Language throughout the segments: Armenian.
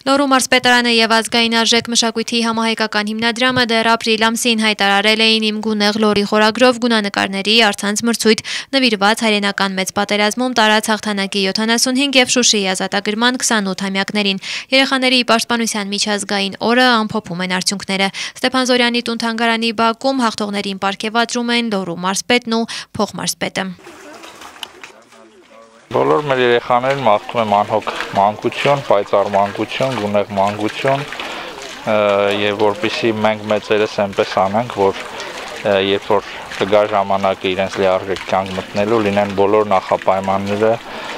Լոռու մարզպետարանը եւ ազգային արժեք մշակույթի համահայկական հիմնադրամը դեռ ապրիլ ամսին հայտարարել էին «Իմ գունեղ Լոռի» խորագրով գունանկարների առցանց մրցույթ նվիրված հայրենական մեծ պատերազմում տարած հաղթանակի 75 եւ Շուշիի ազատագրման 28-ամյակներին։ Երեխաների պաշտպանության միջազգային օրը ամփոփում են արդյունքները։ Ստեփան Զորյանի տուն-թանգարանի բակում հաղթողներին պարգևատրում են Լոռու մարզպետն ու փոխմարզպետը։ Բոլոր մեր երեխաներին մաղթում եմ անհոգ մանկություն, պայծառ մանկություն, գունեղ մանկություն եւ որպեսզի մենք մեծերս այնպես անենք, որ երբ որ կգա ժամանակը իրենց լիարժեք կյանք մտնելու, լինեն բոլոր նախապայմանները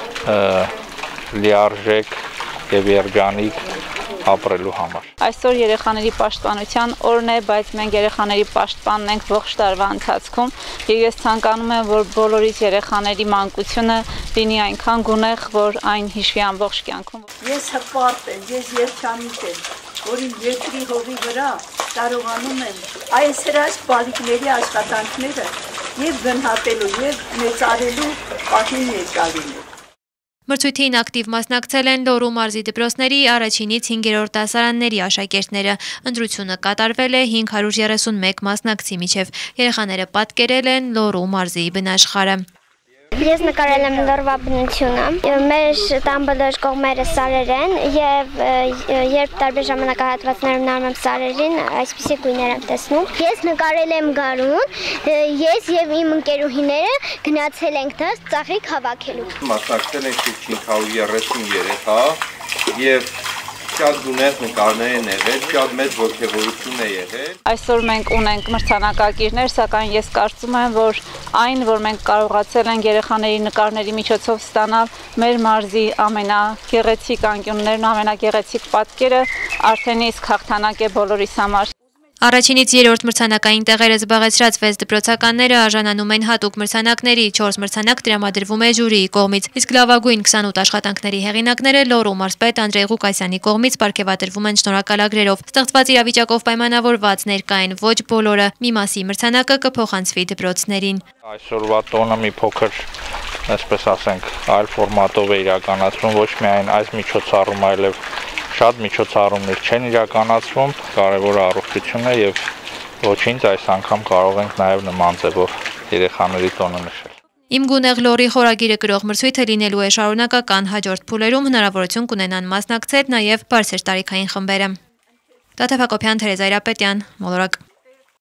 լիարժեք եւ երջանիկ ապրելու համար։ Այսօր երեխաների պաշտպանության օրն է, բայց մենք երեխաների պաշտպանն ենք ողջ տարվա ընթացքում եւ ես ցանկանում եմ, որ բոլորիս երեխաների մանկությունը լինի այնքան գունեղ, որ այն հիշվի ամբողջ կյանքում։ Ես հպարտ եմ, ես երջանիկ եմ, որ իմ երկրի հողի վրա կարողանում եմ այս հրաշք բալիկների աշխատանքները եւ գնահատելու եւ մեծարելու պահին ներկա լինել։ Մրցույթին ակտիվ մասնակցել են Լոռու մարզի դպրոցների առաջինից 5-րդ դասարանների աշակերտները։ Ընտրությունը կատարվել է 531 մասնակցի միջև։ Երեխաները պատկերել են Լոռու մարզի բնաշխարհը։ Ես նկարել եմ Լոռվա բնությունը, մեր տան բոլոր կողմերը սարեր են եւ երբ տարբեր ժամանակահատվածներում նայում եմ սարերին, այսպիսի գույներ եմ տեսնում։ Ես նկարել եմ գարուն, ես եւ իմ ընկերուհիները գնացել ենք դաս ծաղիկ հավաքելու։ Մասնակցել ենք 530 երեխա եւ շատ գունեղ նկարներ են եղել, շատ մեծ ոգևորություն է եղել։ Այսօր մենք ունենք մրցանակակիրներ, սակայն ես կարծում եմ, որ այն, որ մենք կարողացել ենք երեխաների նկարների միջոցով ստանալ մեր մարզի ամենագեղեցիկ անկյուններն, ամենագեղեցիկ պատկերը, արդեն իսկ հաղթանակ է բոլորիս համար։ Առաջինից 3-րդ մրցանակային տեղերը զբաղեցրած 6 դպրոցականները արժանանում են հատուկ մրցանակների, 4 մրցանակ տրամադրվում է ժյուրիի կողմից, իսկ լավագույն 28 աշխատանքների հեղինակները Լոռու մարզպետ Անդրեյ Ղուկասյանի կողմից պարգևատրվում են շնորհակալագրերով։ Ստեղծված իրավիճակով պայմանավորված ներկա են ոչ բոլորը, մի մասի մրցանակը կփոխանցվի դպրոցներին։ Այսօրվա տոնը մի փոքր, այսպես ասենք, այլ ֆորմատով է իրականացվում, ոչ միայն այս միջոցառումը, այլև շատ միջոցառումներ չեն իրականացվում, կարևորը առողջությունն է եւ ոչինչ այս անգամ կարող ենք նաեւ նման ձևով երեխաների տոնը նշել։ Իմ գունեղ Լոռի խորագիրը գրող մրցույթը լինելու է շարունակական, հաջորդ փուլերում հնարավորություն կունենան մասնակցել նաեւ բարձր տարիքային խմբերը։ Տաթև Հակոբյան, Թերեզա Այրապետյան, Մոլորակ։